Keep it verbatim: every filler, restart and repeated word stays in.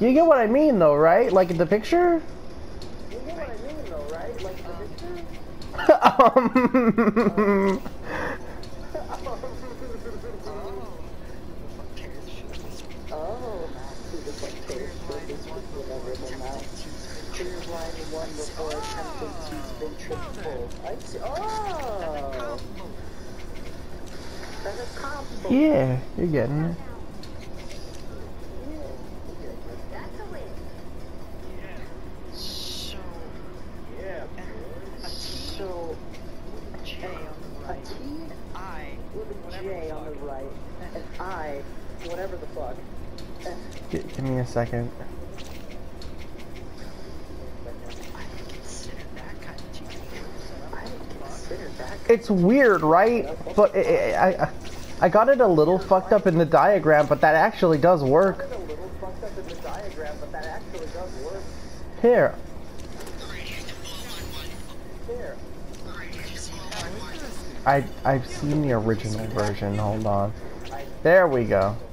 You get what I mean, though, right? Like in the picture? You get what I mean, though, right? Like in the picture? um... Oh, who the fuck cares? Whatever the mouth. Clear line one before attempting to spin triple. I see. Oh! That's a combo. Yeah, you're getting it. That's a win. So, yeah. So, a T with a J on the right, and I, whatever the fuck. G give me a second. It's weird, right? But it, it, I, I got it a little fucked up in the diagram, but that actually does work. Here. Here. I I've seen the original version. Hold on. There we go.